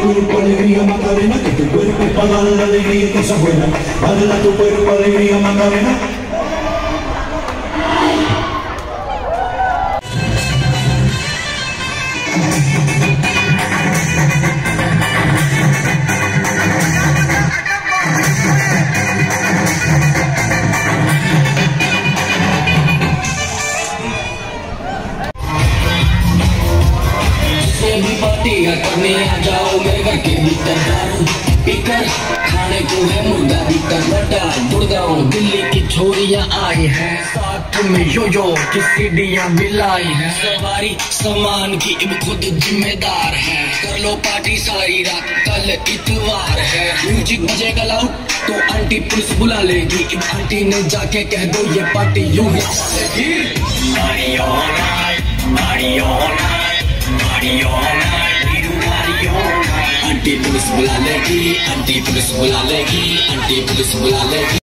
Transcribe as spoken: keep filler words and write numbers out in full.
cuerpo alegría Macarena, que tu cuerpo es para dar la alegría y cosas buenas. Baila tu cuerpo alegría Macarena. करने आ जाओ मेरे घर के भीतर दारू पीकर खाने को है मुर्गा भीतर बटा गुड़गांव दिल्ली की छोरियां आई हैं साथ में यो यो की सीढ़ियां भी लाई हैं सवारी सामान की अब खुद जिम्मेदार है कर लो पार्टी सारी रात कल इतवार है म्यूजिक बजेगा लाउड तो आंटी पुलिस बुला लेगी अब आंटी ने जाके कह दो ये पार्टी यूं ही चलेगी। आंटी पुलिस बुला लेगी आंटी पुलिस बुला लेगी आंटी पुलिस बुला लेगी।